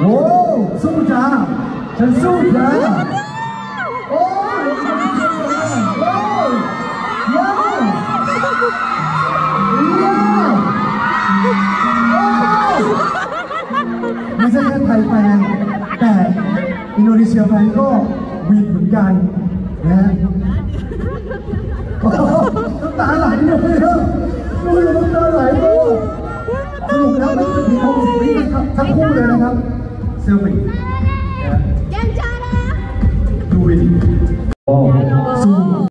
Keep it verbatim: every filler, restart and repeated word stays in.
โอ้สู้จ้าฉันสู้จ้าโอ้ยโอ้ยโอ้ยไม่ใช่แค่ไทยแฟนแต่อินโดนีเซียแฟนก็วีดเหมือนกันนะน้ำตาไหลเลยเนอะดูน้ำตาไหลเลยสรุปแล้วไม่ถึงหกสิบวินะครับทั้งคู่เลยนะครับเซลฟี่ดูวิน